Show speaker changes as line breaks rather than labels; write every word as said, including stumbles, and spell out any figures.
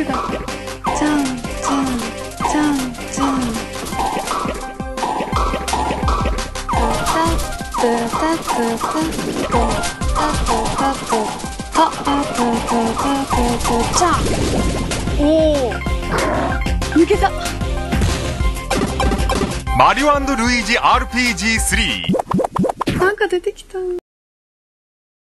クだ。じゃんじゃんじゃんじゃん。ブタブタブタブタブタブタブタブタブタじゃん。おお、抜けた。
マリオ&ルイージ アールピージースリー。
なんか出てきた。